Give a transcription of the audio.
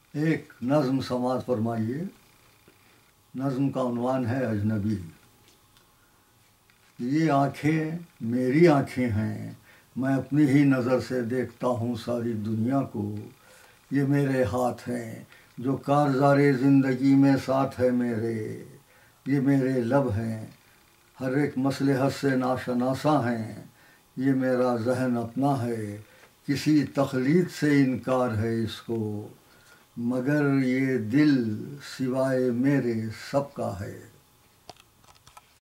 एक नज़्म समाज फरमाइए। नज़्म का उन्वान है अजनबी। ये आँखें मेरी आँखें हैं, मैं अपनी ही नज़र से देखता हूँ सारी दुनिया को। ये मेरे हाथ हैं जो कारज़ारे ज़िंदगी में साथ है मेरे। ये मेरे लब हैं हर एक मसलहत से नाशनासा हैं। ये मेरा जहन अपना है, किसी तखलीद से इनकार है इसको। मगर ये दिल सिवाय मेरे सबका है।